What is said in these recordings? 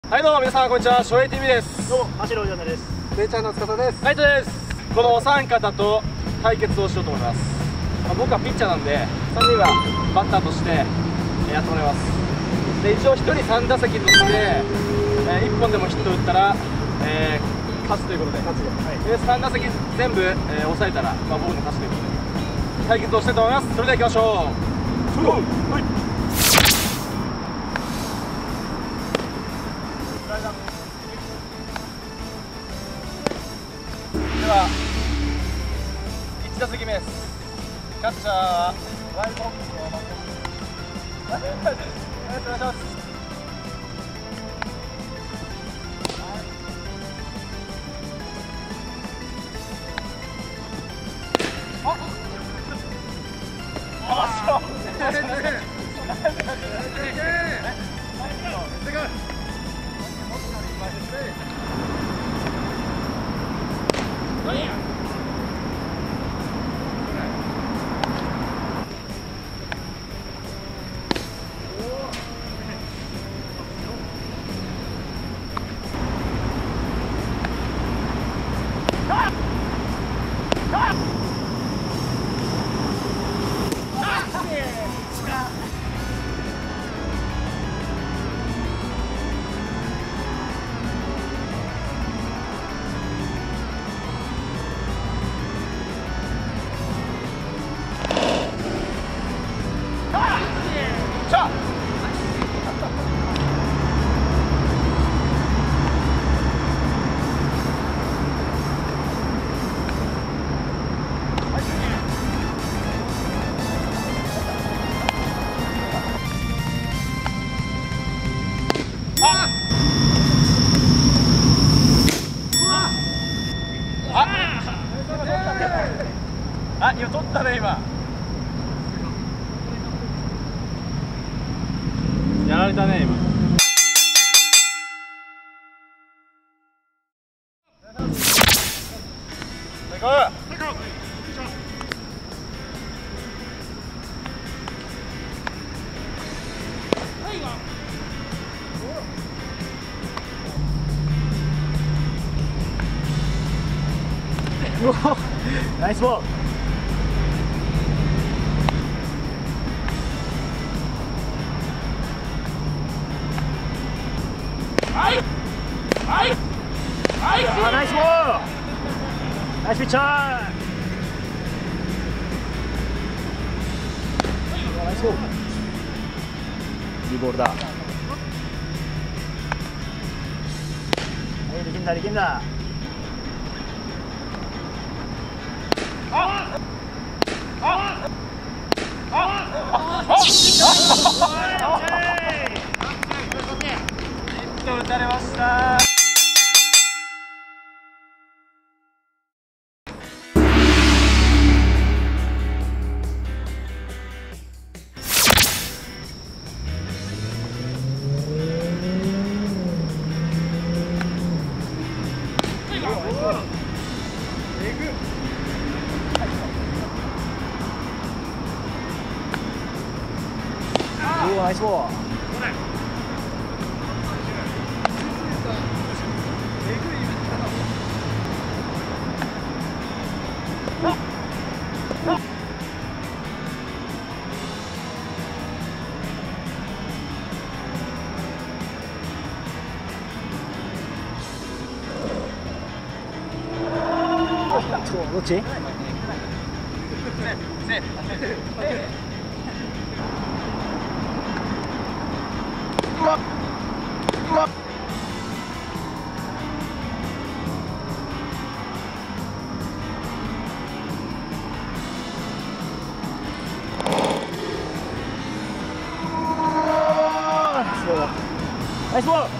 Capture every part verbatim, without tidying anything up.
はいどうも皆さんこんにちは、翔平 ティーブイ です。 どうも、走るおじゃねです。 せいちゃんの司です。 ナイトです。このお三方と対決をしようと思います。まあ、僕はピッチャーなんでさんにんはバッターとしてやってもらいます。で一応ひとりさん打席として、えー、いっぽんでもヒット打ったら、えー、勝つということで、 勝つよ。はい。 でさん打席全部、えー、抑えたら、まあ、僕の勝ちということで対決をしたいと思います。それでは行きましょう。はい、ではいち打席目です。キャッチャーはワイルドホックスの松本です。お願いします。あ、今取ったね今。やられたね今。行こう。 ナイスボール。はいはいはい、あ、ナイスボール。ナイスピッチャー。ナイスボール。いいボールだ。はい、力んだ力んだ。ああああ、ヒット打たれました。おお、ナイスボール。どっち？うわっうわっ、ナイスボール。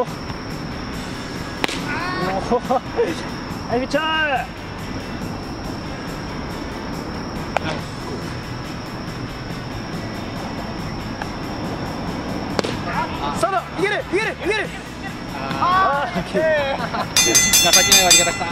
はい、ピッチャー。さあ、いける、いける、いける。ああ、情けない終わり方した。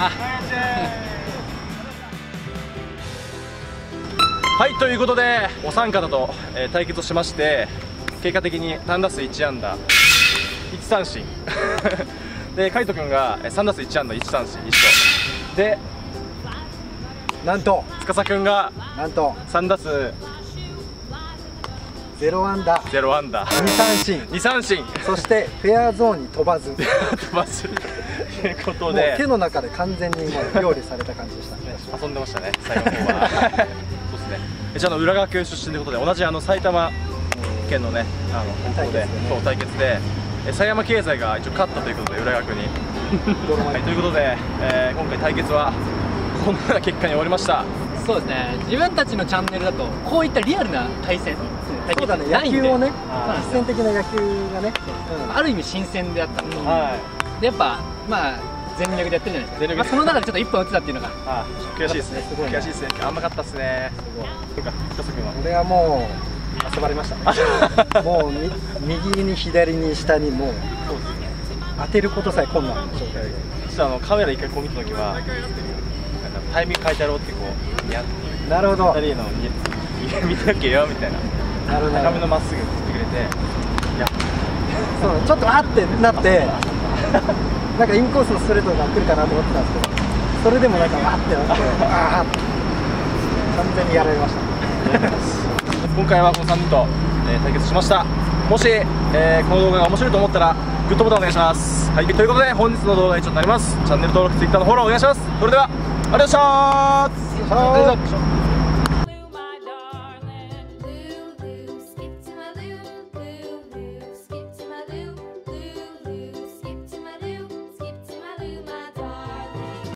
はい、ということでお三方と、えー、対決をしまして、結果的に単打数いち安打いち三振で海斗君がさん打数いち安打いち三振一緒で、 なんと司君がなんとさん打数ゼロ安打ゼロ安打に三振に三振そしてフェアゾーンに飛ばず飛ばずということもうで手の中で完全にもう料理された感じでしたね。 遊んでましたね、最後の方はそうですね。じゃあ、あの浦和区出身ということで、同じあの埼玉県のね、あの高校でそう対決で、え狭山経済が一応勝ったということで、浦和区に。はい、ということで、えー、今回対決はこのような結果に終わりました。 そうですね、自分たちのチャンネルだとこういったリアルな対戦そうだね、野球をね、 あー実践的な野球がね、うんある意味新鮮であったので、 はでやっぱまあ全力でやってるじゃないですか。 全力でまあ、その中でちょっと一本打ってたっていうのがい、あー悔しいですね、 すごいね悔しいですね、甘かったですね。そうか、司君は。 俺はもう遊ばれましたね。もうみ右に左に下にもうそうですね。 当てることさえ困難な状態で、 ちょっとあのカメラ一回こう見たときは、なんかタイミング変えてやろうってこう、やっていう。 なるほど二人の見ておけよみたいな。 なるほど高めのまっすぐ振ってくれて、いや、 そうちょっとあってなってなんかインコースのストレートが来るかなと思ってたんですけど、それでもなんかあってなってああ完全にやられました。 今回はこのさんにんと、えー対決しました。もし、えーこの動画が面白いと思ったらグッドボタンお願いします。はい、ということで本日の動画は以上になります。チャンネル登録、Twitter のフォローお願いします。それではありがとうございました。 あー